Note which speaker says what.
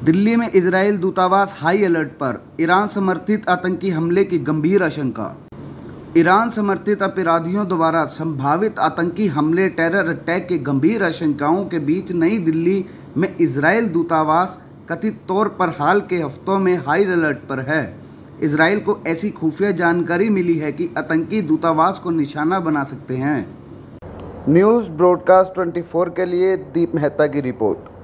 Speaker 1: दिल्ली में इजरायल दूतावास high alert पर। ईरान समर्थित आतंकी हमले की गंभीर आशंका। ईरान समर्थित अपराधियों द्वारा संभावित आतंकी हमले टेरर अटैक की गंभीर आशंकाओं के बीच नई दिल्ली में इजरायल दूतावास कथित तौर पर हाल के हफ्तों में हाई अलर्ट पर है। इजरायल को ऐसी खुफिया जानकारी मिली है कि आतंकी दूतावास को निशाना बना सकते हैं। न्यूज़ ब्रॉडकास्ट 24 के लिए दीप मेहता की रिपोर्ट।